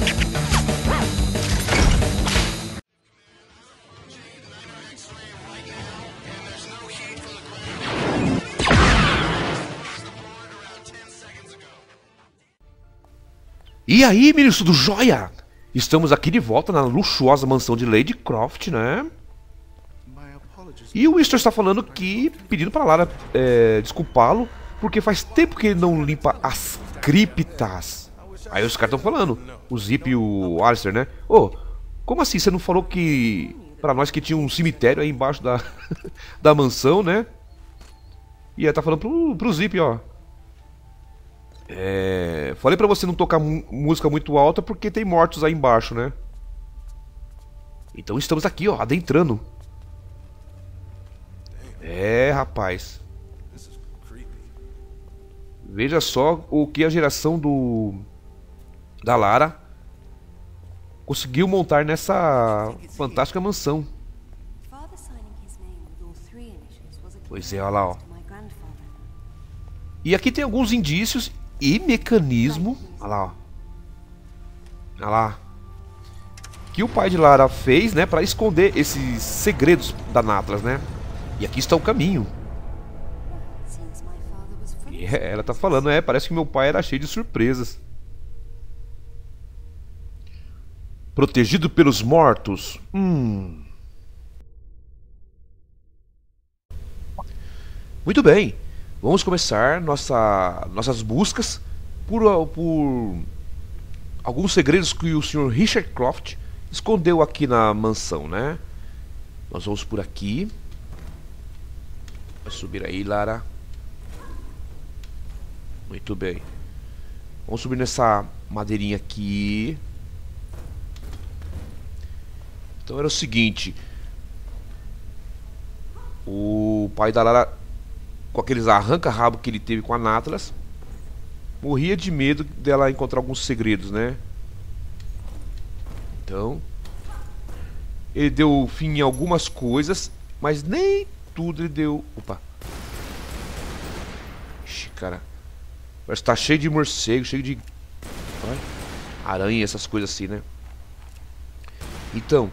E aí, meninos, tudo jóia? Estamos aqui de volta na luxuosa mansão de Lady Croft, né? E o Winston está falando que, pedindo para Lara desculpá-lo, porque faz tempo que ele não limpa as criptas. Aí os caras estão falando, o Zip e o Alistair, né? Ô, como assim? Você não falou que pra nós que tinha um cemitério aí embaixo da, da mansão, né? E aí tá falando pro Zip, ó. Falei pra você não tocar música muito alta porque tem mortos aí embaixo, né? Então estamos aqui, ó, adentrando. Rapaz. Veja só o que a geração da Lara conseguiu montar nessa fantástica mansão. Pois é, olha lá, ó. E aqui tem alguns indícios e mecanismo, olha lá, ó. Olha lá, que o pai de Lara fez, né, para esconder esses segredos da Natlas, né? E aqui está o caminho. E ela tá falando, parece que meu pai era cheio de surpresas. Protegido pelos mortos. Muito bem. Vamos começar nossas buscas por alguns segredos que o Sr. Richard Croft escondeu aqui na mansão, né? Nós vamos por aqui. Vai subir aí, Lara. Muito bem. Vamos subir nessa madeirinha aqui. Então era o seguinte. O pai da Lara, com aqueles arranca-rabo que ele teve com a Natlas, morria de medo dela encontrar alguns segredos, né? Então ele deu fim em algumas coisas, mas nem tudo ele deu. Opa. Ixi, cara. Parece que tá cheio de morcego, cheio de aranha, essas coisas assim, né? Então,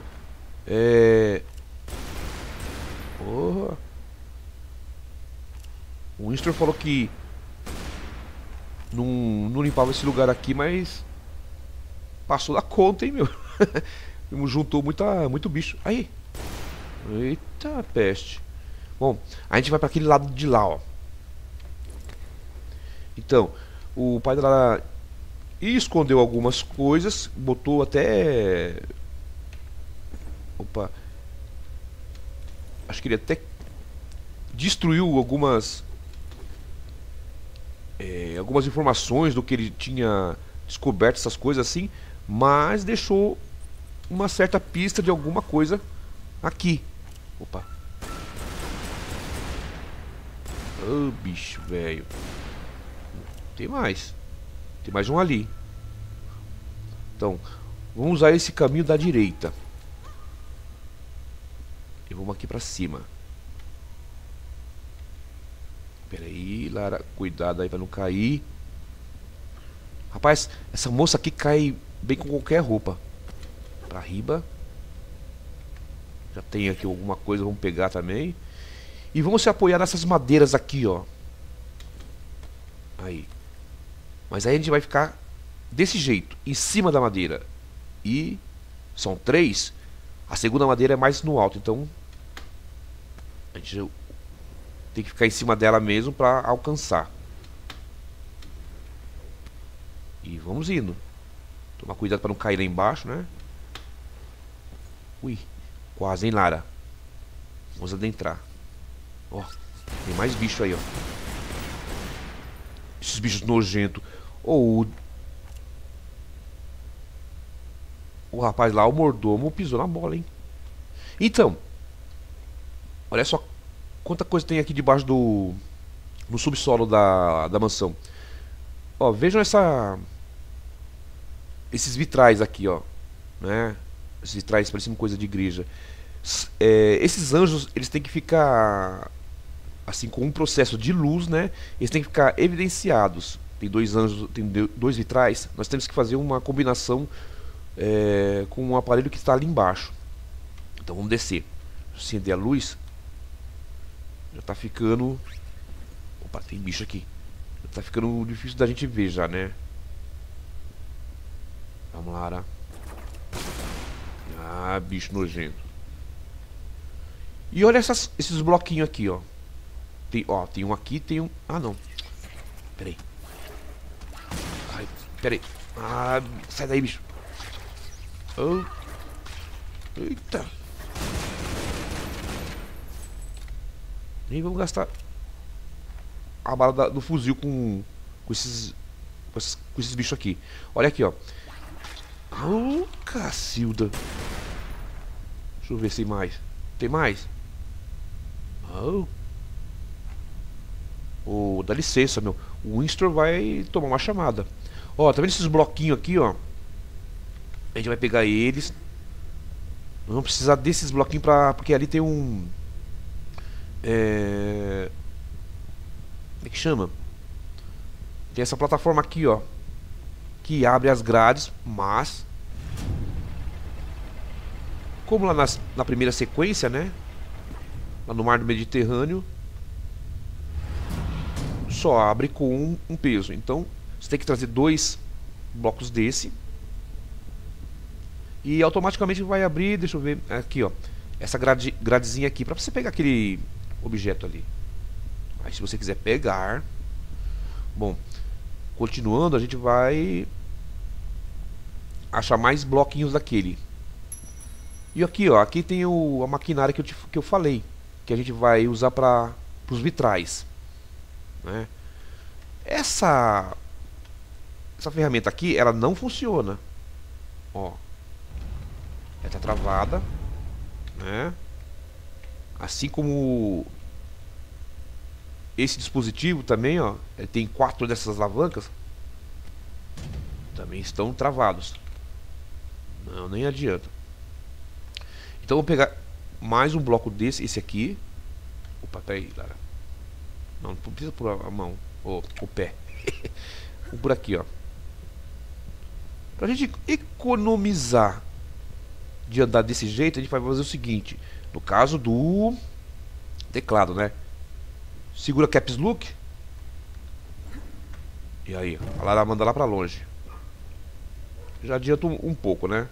porra. O Winston falou que não limpava esse lugar aqui, mas passou da conta, hein, meu. Juntou muito bicho. Aí. Eita peste. Bom, a gente vai para aquele lado de lá, ó. Então, o pai dela escondeu algumas coisas, botou até... Opa. Acho que ele até destruiu algumas informações do que ele tinha descoberto, essas coisas assim, mas deixou uma certa pista de alguma coisa aqui. Opa. Ô, bicho, velho. Tem mais. Tem mais um ali. Então, vamos usar esse caminho da direita. E vamos aqui pra cima. Pera aí, Lara. Cuidado aí pra não cair. Rapaz, essa moça aqui cai bem com qualquer roupa. Pra riba. Já tem aqui alguma coisa, vamos pegar também. E vamos se apoiar nessas madeiras aqui, ó. Aí. Mas aí a gente vai ficar desse jeito, em cima da madeira. E são 3. A segunda madeira é mais no alto, então a gente tem que ficar em cima dela mesmo para alcançar. E vamos indo. Tomar cuidado para não cair lá embaixo, né? Ui, quase, hein, Lara? Vamos adentrar. Ó, tem mais bicho aí, ó. Esses bichos nojentos. O rapaz lá, o mordomo, pisou na bola, hein? Então, olha só quanta coisa tem aqui debaixo no subsolo da mansão. Ó, vejam esses vitrais aqui, ó, né? Esses vitrais parecendo coisa de igreja. Esses anjos, eles têm que ficar assim, com um processo de luz, né? Eles têm que ficar evidenciados. Tem 2 anjos, tem 2 vitrais. Nós temos que fazer uma combinação com um aparelho que está ali embaixo. Então vamos descer. Acender a luz. Já tá ficando... Opa, tem bicho aqui. Já tá ficando difícil da gente ver já, né? Vamos lá, Ara. Ah, bicho nojento. E olha esses bloquinhos aqui, ó. Tem um aqui, tem um... Ah, não. Peraí. Ai, peraí. Ah, sai daí, bicho. Oh. Eita. Nem vamos gastar a bala do fuzil com esses bichos aqui. Olha aqui, ó. Oh, cacilda. Deixa eu ver se tem mais. Tem mais? Oh. Oh, dá licença, meu. O Winston vai tomar uma chamada. Ó, tá vendo esses bloquinhos aqui, ó? A gente vai pegar eles. Nós vamos precisar desses bloquinhos porque ali tem um... Como é que chama? Tem essa plataforma aqui, ó, que abre as grades, mas... Como lá na primeira sequência, né? Lá no mar do Mediterrâneo, só abre com um peso. Então você tem que trazer 2 blocos desse. E automaticamente vai abrir, deixa eu ver, aqui ó, essa gradezinha aqui, pra você pegar aquele objeto ali. Aí se você quiser pegar... Bom, continuando, a gente vai achar mais bloquinhos daquele. E aqui ó, aqui tem a maquinária que eu falei, que a gente vai usar para os vitrais, né? Essa ferramenta aqui, ela não funciona. Ó, ela tá travada, né? Assim como esse dispositivo também, ó, ele tem 4 dessas alavancas, também estão travados. Não, nem adianta. Então vou pegar mais um bloco desse, esse aqui. Opa, peraí, Lara. Não precisa pôr a mão, o pé. Vou por aqui, ó. Pra gente economizar de andar desse jeito, a gente vai fazer o seguinte. No caso do teclado, né? Segura Caps Lock. E aí, a Lara manda lá pra longe. Já adianta um pouco, né?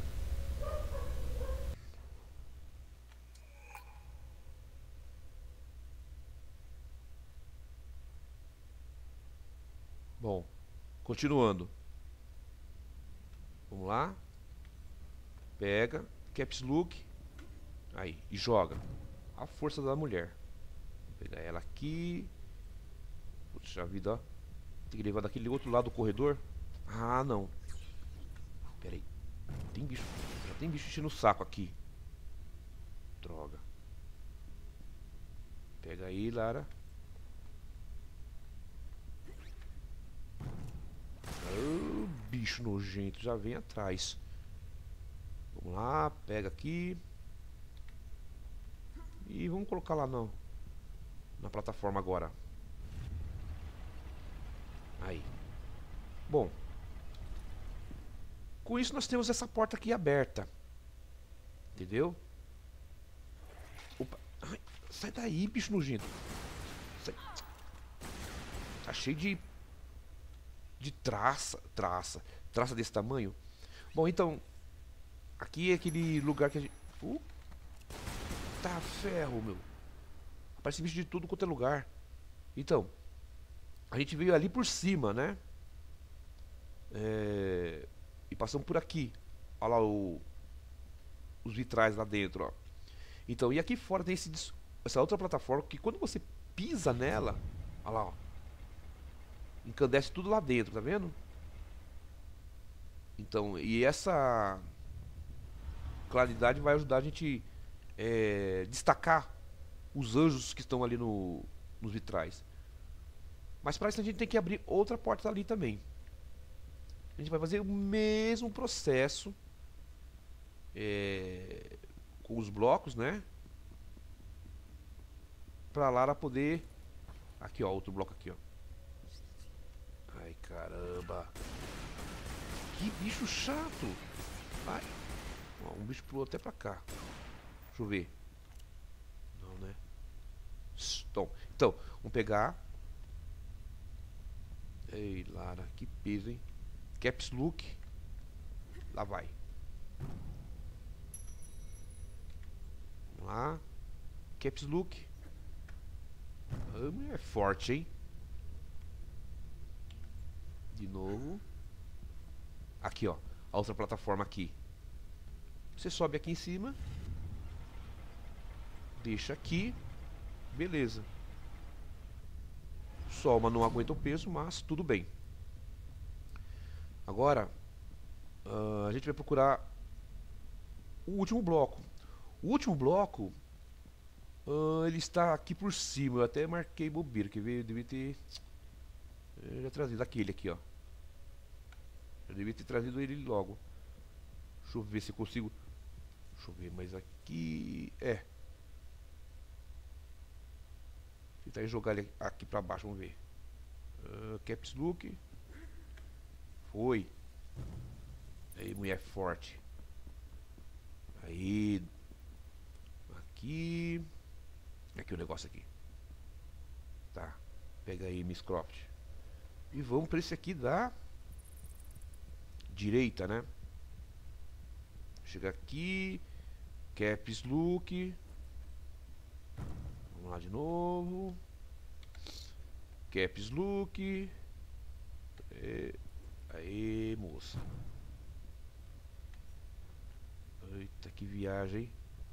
Bom, continuando. Vamos lá. Pega, Caps Lock. Aí, e joga. A força da mulher. Vou pegar ela aqui. Puxa vida, ó. Tem que levar daquele outro lado do corredor. Ah, não. Pera aí. Tem bicho. Já tem bicho enchendo o saco aqui. Droga. Pega aí, Lara. Oh, bicho nojento. Já vem atrás. Vamos lá. Pega aqui. E vamos colocar lá na plataforma agora. Aí. Bom. Com isso nós temos essa porta aqui aberta. Entendeu? Opa. Ai, sai daí, bicho nojento. Sai. Tá cheio de traça desse tamanho. Bom, então aqui é aquele lugar que a gente... tá ferro, meu. Aparece bicho de tudo quanto é lugar. Então, a gente veio ali por cima, né? E passamos por aqui. Olha lá os vitrais lá dentro, ó. Então, e aqui fora tem essa outra plataforma que quando você pisa nela, olha lá, ó, encandece tudo lá dentro, tá vendo? Então, e essa claridade vai ajudar a gente destacar os anjos que estão ali nos vitrais. Mas para isso a gente tem que abrir outra porta ali também. A gente vai fazer o mesmo processo com os blocos, né? Pra Lara poder... Aqui, ó, outro bloco aqui, ó. Ai, caramba. Que bicho chato. Vai. Ó, um bicho pulou até pra cá. Deixa eu ver. Não, né? Então, vamos pegar. Ei, Lara, que peso, hein? Caps Look. Lá vai. Vamos lá. Caps Look. É forte, hein? De novo. Aqui, ó. A outra plataforma aqui. Você sobe aqui em cima. Deixa aqui. Beleza. Soma não aguenta o peso, mas tudo bem. Agora, a gente vai procurar o último bloco. O último bloco, ele está aqui por cima. Eu até marquei bobeira, que veio, devia ter já trazido aquele aqui, ó. Eu devia ter trazido ele logo. Deixa eu ver se eu consigo. Deixa eu ver, mas aqui tentar jogar ele aqui pra baixo, vamos ver. Caps Look. Foi. Aí, mulher forte. Aí. Aqui. Aqui o negócio aqui. Tá. Pega aí, Miss Croft. E vamos pra esse aqui da direita, né? Chega aqui. Caps Look. Vamos lá de novo. Caps Look. Aí, moça. Eita, que viagem.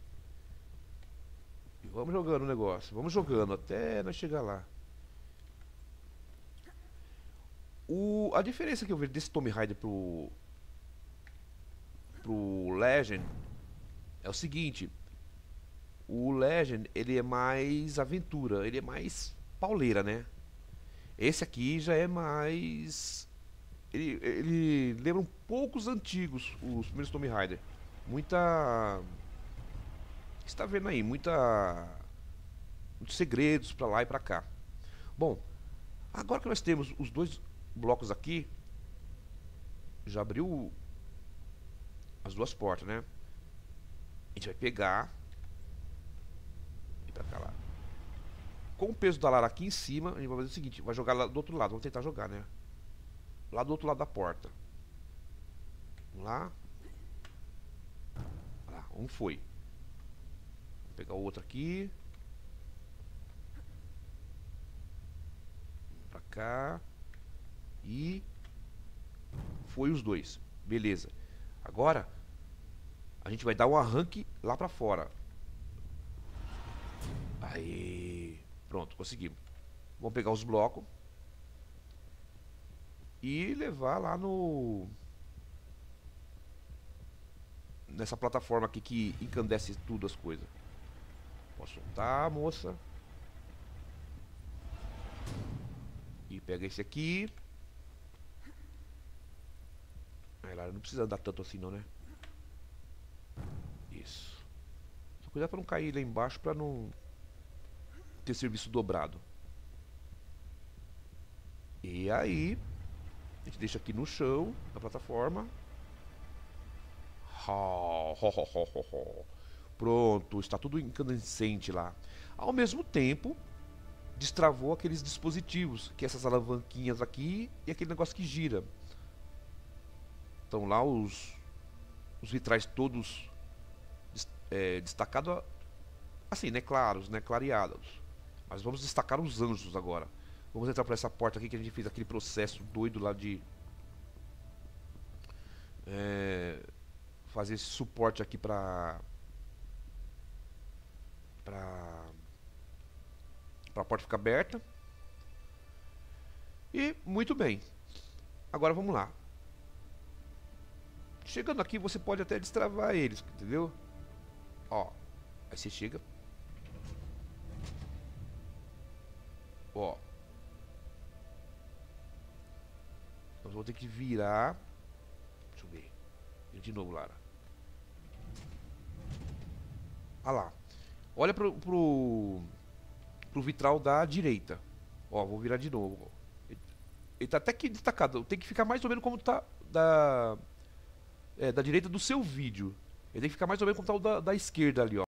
E vamos jogando o negócio. Vamos jogando até nós chegar lá. A diferença que eu vejo desse Tomb Raider pro Legend é o seguinte. O Legend, ele é mais aventura, ele é mais pauleira, né? Esse aqui já é mais... Ele lembra um pouco os antigos, os primeiros Tomb Raider. Muita... Você tá vendo aí, muitos segredos pra lá e pra cá. Bom, agora que nós temos os dois blocos aqui, já abriu as duas portas, né? A gente vai pegar e pra cá lá. Com o peso da Lara aqui em cima, a gente vai fazer o seguinte, vai jogar lá do outro lado, vamos tentar jogar, né? Lá do outro lado da porta. Vamos lá. Olha lá, um foi. Vou pegar o outro aqui. Pra cá. E foi os dois. Beleza. Agora a gente vai dar um arranque lá pra fora. Aí, pronto, conseguimos. Vamos pegar os blocos e levar lá no... nessa plataforma aqui que encandece tudo as coisas. Posso soltar, moça. E pega esse aqui. Aí lá, não precisa andar tanto assim não, né? Isso. Só cuidado pra não cair lá embaixo, pra não ter serviço dobrado. E aí a gente deixa aqui no chão da plataforma. Pronto, está tudo incandescente lá. Ao mesmo tempo, destravou aqueles dispositivos, que é essas alavanquinhas aqui e aquele negócio que gira. Estão lá os vitrais todos destacados, assim, né, claros, né, clareados. Mas vamos destacar os anjos agora. Vamos entrar por essa porta aqui que a gente fez aquele processo doido lá de fazer esse suporte aqui pra porta ficar aberta. E muito bem. Agora vamos lá. Chegando aqui você pode até destravar eles, entendeu? Ó, aí você chega. Ó. Nós vamos ter que virar. Deixa eu ver. Vira de novo, Lara. Ah lá. Olha pro vitral da direita. Ó, vou virar de novo. Ele tá até aqui destacado. Tem que ficar mais ou menos como tá da direita do seu vídeo. Ele tem que ficar mais ou menos como tá o da esquerda ali, ó.